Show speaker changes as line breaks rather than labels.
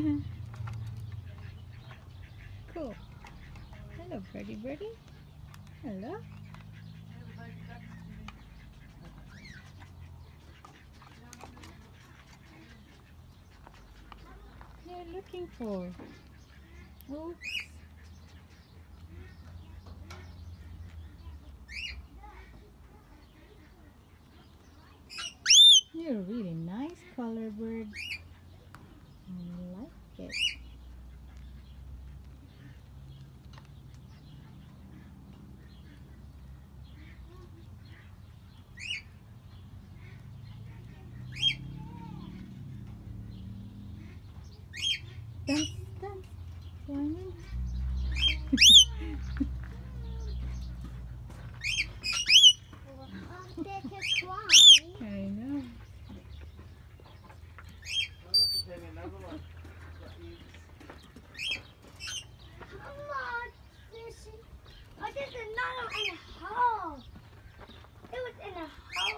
Cool. Hello, birdie birdie. Hello. You're looking for. Oops. You're a really nice color bird. I like it. Dance, dance. Join in. I know.
I did another in a hole. It was in a hole.